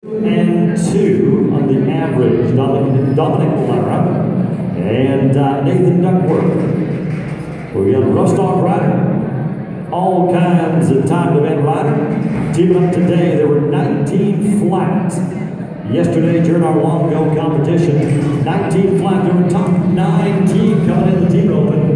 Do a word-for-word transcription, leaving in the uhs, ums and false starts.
And two on the average, Dominic, Dominic Lara and uh, Nathan Duckworth. We got rough stock rider, all kinds of time event rider. Teaming up today, there were nineteen flat. Yesterday during our long go competition, nineteen flat, there were top nine team coming in the team open.